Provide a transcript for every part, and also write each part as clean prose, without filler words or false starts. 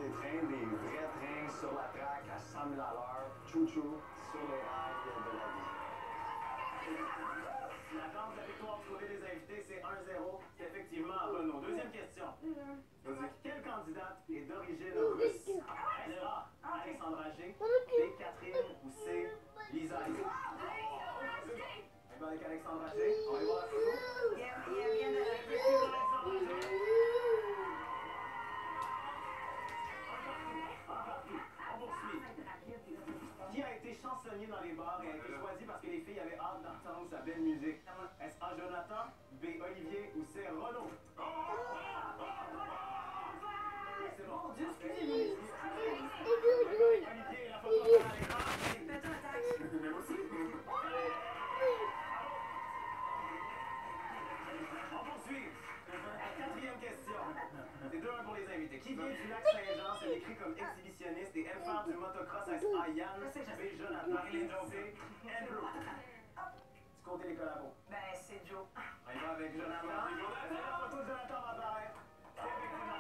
des trains, des vrais trains sur la traque à 100 000 à l'heure, chou-chou, sur les rails de la vie. La chance de la victoire du côté des invités, c'est 1-0. C'est effectivement Renaud. Deuxième question. Quelle candidate est d'origine russe? Est-ce A, Alexandra G, B, Catherine ou C, Lisa Lee? On va avec Alexandra G. On va voir la photo. On poursuit. Qui a été chansonnier dans les bars et a été choisi parce que les filles avaient hâte d'entendre sa belle musique? Est-ce A, Jonathan, B, Olivier ou C, Renaud? C'est bon. Olivier, la photo à l'écran. Mais aussi. On poursuit. Quatrième question. C'est 2-1 pour les invités. Qui vient du lac Saint-Jean se décrit comme exhibitionniste et aime faire du motocross à Yann, B, Jonathan, C, Andrew? Du côté des collabos. Ben, c'est Joe. On y va avec Jonathan. La photo de Jonathan va apparaître. C'est effectivement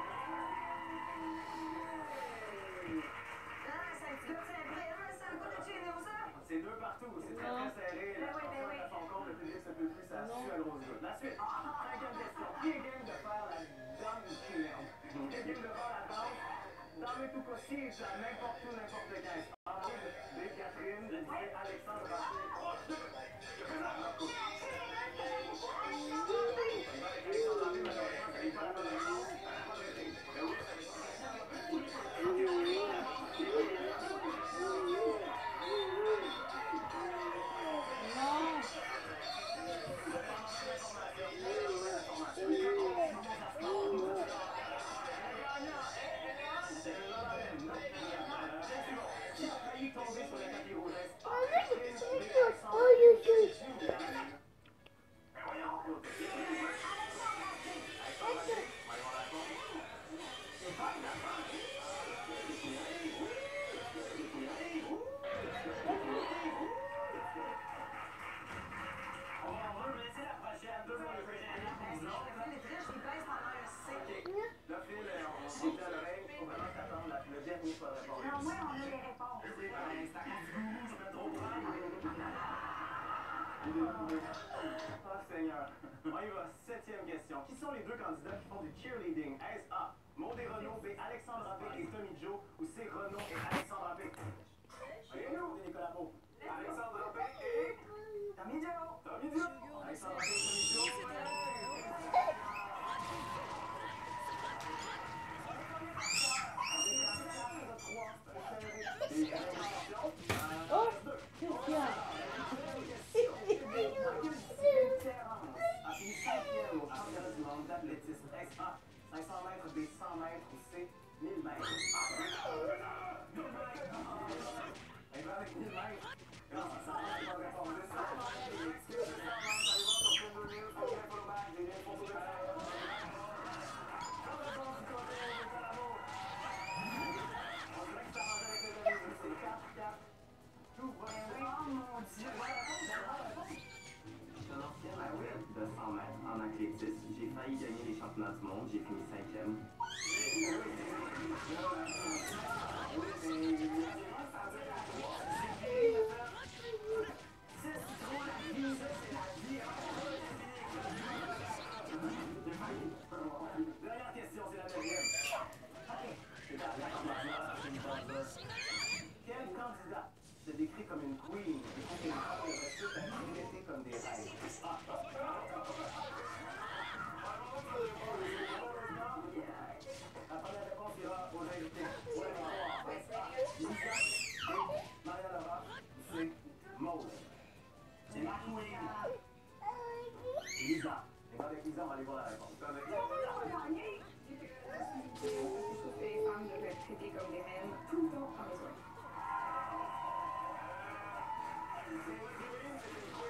Jonathan. C'est 2 partout. C'est très très serré. La chanson à son compte, le public se peut plus, ça sue à gros yeux. La suite. Cinquième question. Qui est game de faire la danse du client? Qui est game de faire la danse dans le tout possible, n'importe où, n'importe quand? B, Catherine, C, Alexandre. Oh Seigneur. On y va, 7e question. Qui sont les 2 candidats qui font du cheerleading? Est-ce A, Maud et Renaud, B, Alexandra B et Tommy Joe, ou C, Renaud et Alexandra B? Renaud et Nicolas Beau. Alexandra B et Tommy Joe. Tommy Joe. Alexandra B et Tommy Joe. Oh, qu'est-ce qu'il y a? Au championnat du monde d'athlétisme. Est-ce A, 500 mètres, B, 100 mètres ou C, 1000 mètres? Elle va avec 1000 mètres. Non, 100 mètres, pas répondre. 100 mètres, les excuses de 100 mètres, ça y va sur Film 2000, pour bien pour le match, j'ai bien pour le match. Bonne réponse du côté de Calabo. On dirait que ça marche avec les amis, c'est 4-4. Tout va bien. Oh mon Dieu, je suis un ancien athlète de 100 mètres en athlétisme. J'ai failli gagner les championnats du monde. J'ai fini 5e. Dernière question, c'est la 9e. Quel candidat se décrit comme une queen et pour une femme reste à traiter comme des reines? La première réponse ira aux invités. Lisa, Maria Laura, c'est Maud. C'est la queen. Lisa. Et avec Lisa, on va aller voir la réponse. Les femmes doivent être traitées comme des reines tout le temps en besoin. C'est